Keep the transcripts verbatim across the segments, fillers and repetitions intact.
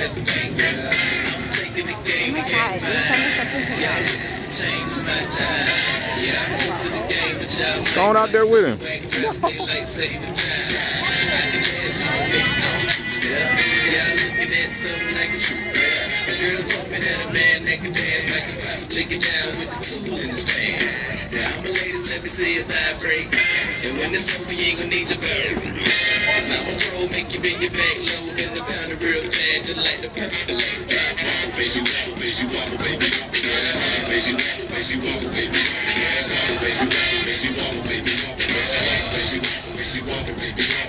Going out there with him. Girls hoping that a man that can dance might can possibly get down with the tool in his band. Now, I'm a ladies, let me see it vibrate. And when it's over, you ain't gonna need your belt. Cause I'm a pro, make you bring your back low in the pound real bad, just like the perfect like that. Baby, wobble, baby, wobble, baby, wobble, baby, wobble, baby, wobble, baby, baby, wobble, baby, wobble, baby, wobble, baby, wobble, baby, wobble, baby, wobble.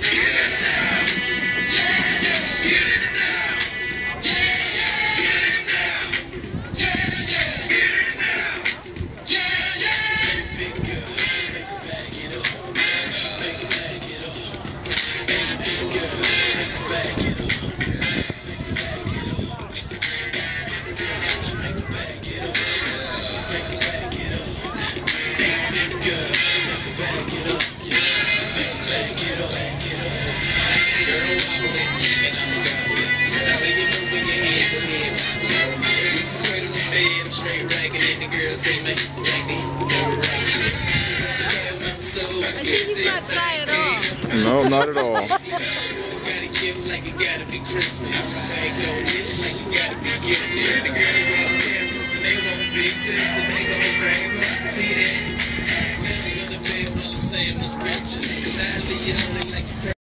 He's not shy at all. No, not at all. Gotta give like it gotta be Christmas. Swag on this like it gotta be gifted. The girl wants cameras and they want pictures and they gon' frame up. See that?